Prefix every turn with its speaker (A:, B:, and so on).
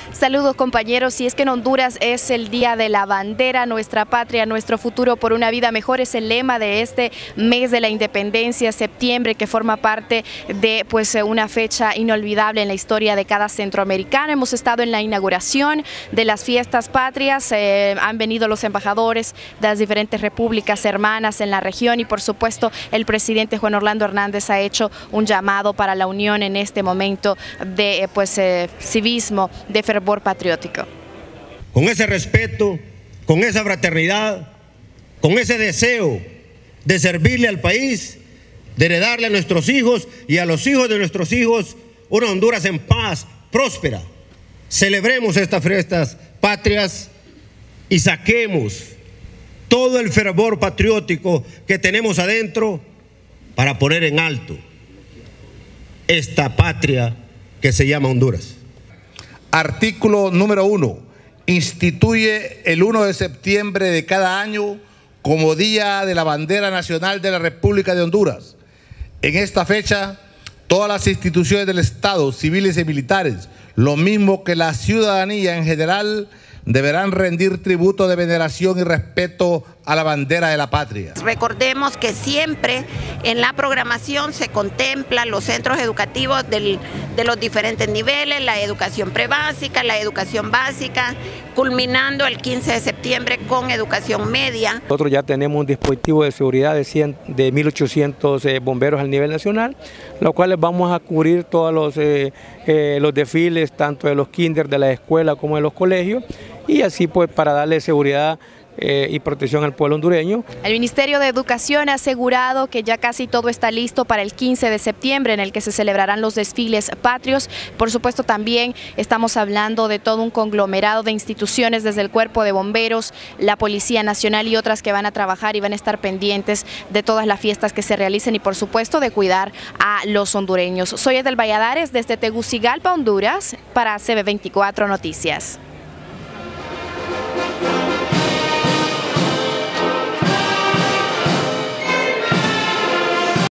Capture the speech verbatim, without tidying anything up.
A: Saludos compañeros, y es que en Honduras es el Día de la Bandera, nuestra patria, nuestro futuro por una vida mejor, es el lema de este mes de la independencia, septiembre, que forma parte de pues una fecha inolvidable en la historia de cada centroamericano. Hemos estado en la inauguración de las fiestas patrias, eh, han venido los embajadores de las diferentes repúblicas hermanas en la región y por supuesto el presidente Juan Orlando Hernández ha hecho un llamado para la unión en este momento de pues eh, civismo, de fervor patriótico.
B: Con ese respeto, con esa fraternidad, con ese deseo de servirle al país, de heredarle a nuestros hijos y a los hijos de nuestros hijos una Honduras en paz, próspera. Celebremos estas fiestas patrias y saquemos todo el fervor patriótico que tenemos adentro para poner en alto esta patria que se llama Honduras.
C: Artículo número uno. Instituye el primero de septiembre de cada año como Día de la Bandera Nacional de la República de Honduras. En esta fecha, todas las instituciones del Estado, civiles y militares, lo mismo que la ciudadanía en general, deberán rendir tributo de veneración y respeto a la bandera de la patria.
D: Recordemos que siempre en la programación se contemplan los centros educativos del, de los diferentes niveles, la educación prebásica, la educación básica, culminando el quince de septiembre con educación media.
E: Nosotros ya tenemos un dispositivo de seguridad de, cien, de mil ochocientos eh, bomberos a nivel nacional, los cuales vamos a cubrir todos los, eh, eh, los desfiles, tanto de los kinder, de la escuela como de los colegios, y así pues para darle seguridad Eh, y protección al pueblo hondureño.
A: El Ministerio de Educación ha asegurado que ya casi todo está listo para el quince de septiembre, en el que se celebrarán los desfiles patrios. Por supuesto, también estamos hablando de todo un conglomerado de instituciones, desde el Cuerpo de Bomberos, la Policía Nacional y otras que van a trabajar y van a estar pendientes de todas las fiestas que se realicen y por supuesto de cuidar a los hondureños. Soy Edel Valladares desde Tegucigalpa, Honduras, para C B veinticuatro Noticias.